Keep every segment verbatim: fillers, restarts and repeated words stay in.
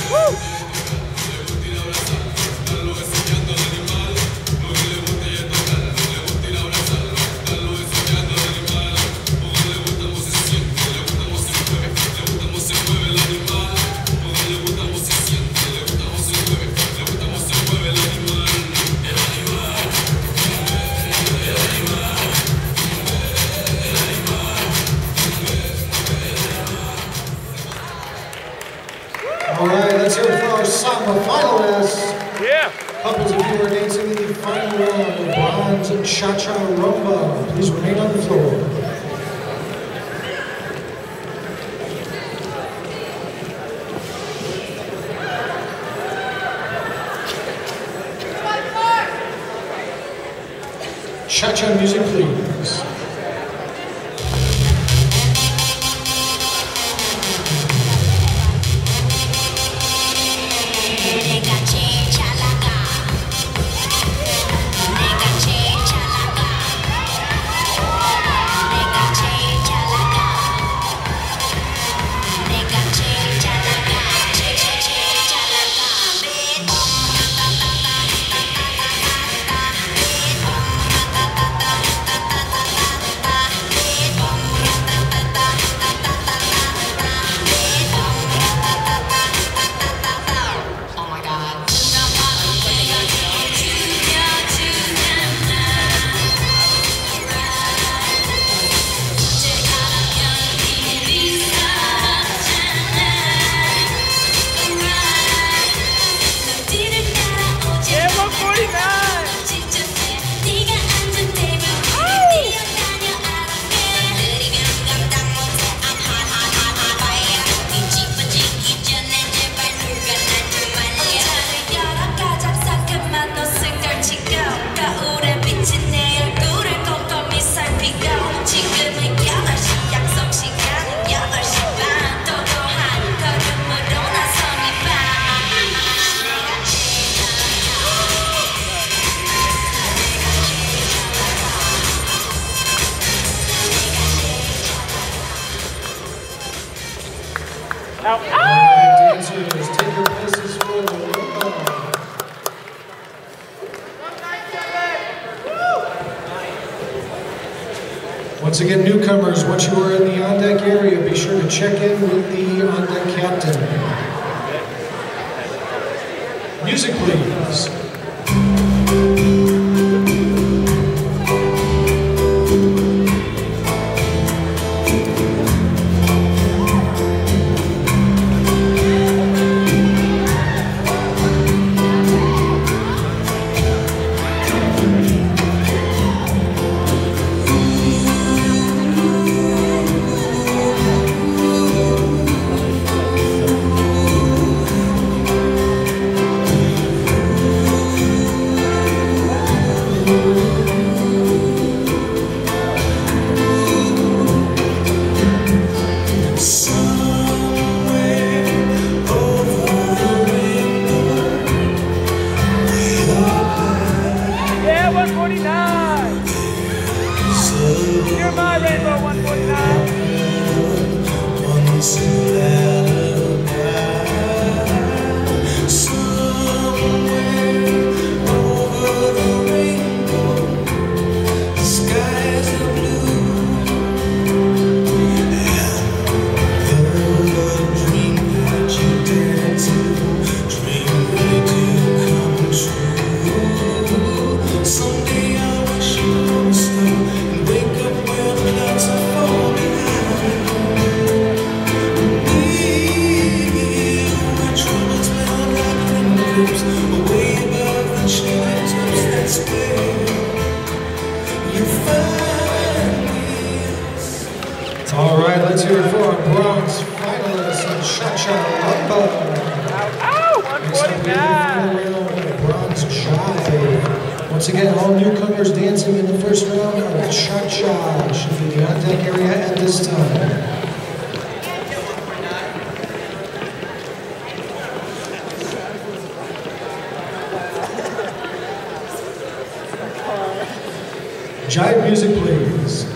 All right, let's hear it for our samba finalists. Yeah. Couples of you are dancing in the final round of bronze cha-cha rumba. Please remain on the floor. Cha-cha music, please. Ow. Ow. Dancers, take your places for the rumba. Once again, newcomers, once you are in the on-deck area, be sure to check in with the on-deck captain. Music, please. You're my Rainbow one forty-nine. All right, let's hear it for our bronze finalists in Cha-Cha Rumba. Ow, one forty-nine. Bronze Jive. Once again, all newcomers dancing in the first round of Cha-Cha should be the on-deck area at this time. Jive music, please.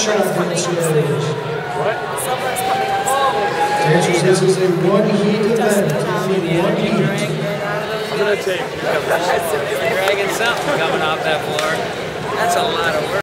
shot dancers. What? Someone's coming on. Dancers, this is a one-heat event. Only one heat. I'm gonna take. Dragging something coming off that floor. That's a lot of work.